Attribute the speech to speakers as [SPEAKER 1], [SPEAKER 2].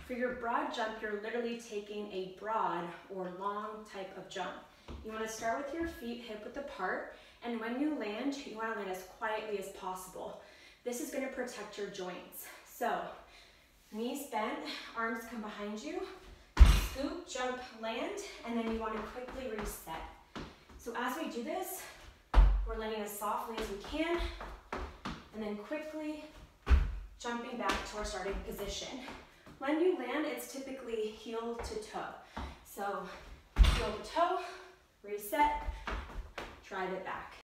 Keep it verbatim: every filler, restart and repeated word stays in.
[SPEAKER 1] For your broad jump, you're literally taking a broad or long type of jump. You want to start with your feet hip width apart, and when you land, you want to land as quietly as possible. This is going to protect your joints. So, knees bent, arms come behind you, scoop, jump, land, and then you want to quickly reset. So as we do this, we're landing as softly as we can, and then quickly jumping back to our starting position. When you land, it's typically heel to toe. So heel to toe, reset, drive it back.